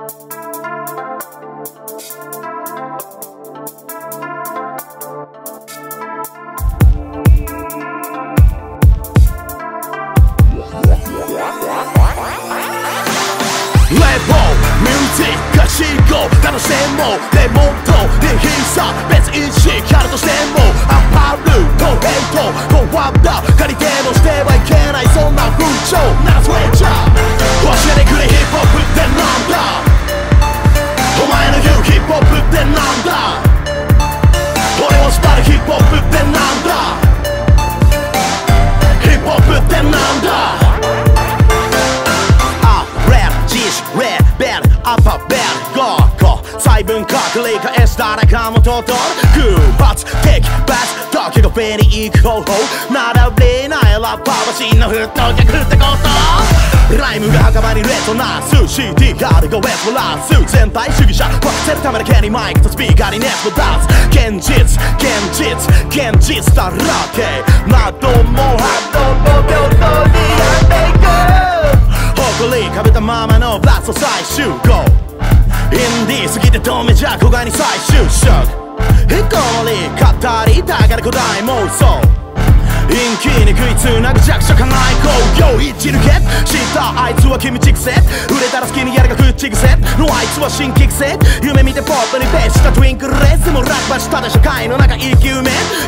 楽してもレモンとリヒさ別意識あるとしてもアパルとヘイトこうワッダ借り手のしてはいけないそんな風潮ならスイッチャー教えてくれヒップホップってなんだお前の言うヒップホップってなんだ俺を縛るヒップホップってなんだヒップホップってなんだレベルアッパーベル5個細分化繰り返す誰かもととる偶発的バス時が上に行く方法並べないラッパーは真のフット逆ってことライムが墓場にレッドナース CD があるがウェストランス全体主義者分せるためだけにマイクとスピーカーにネット出す現実だらけ窓もハッドも平等にやっていく誇りかぶったままのラスト最終号インディー過ぎて止めじゃ小外に再就職ヒコロリー語りたがる古代妄想陰気に食いつなぐ弱者かないこうよ一抜け知ったあいつは君ちくせ売れたら好きにやるが口癖のあいつは新規癖夢見てポップにペーしたトゥインクルレスでもラッパしたで社会の中生き埋め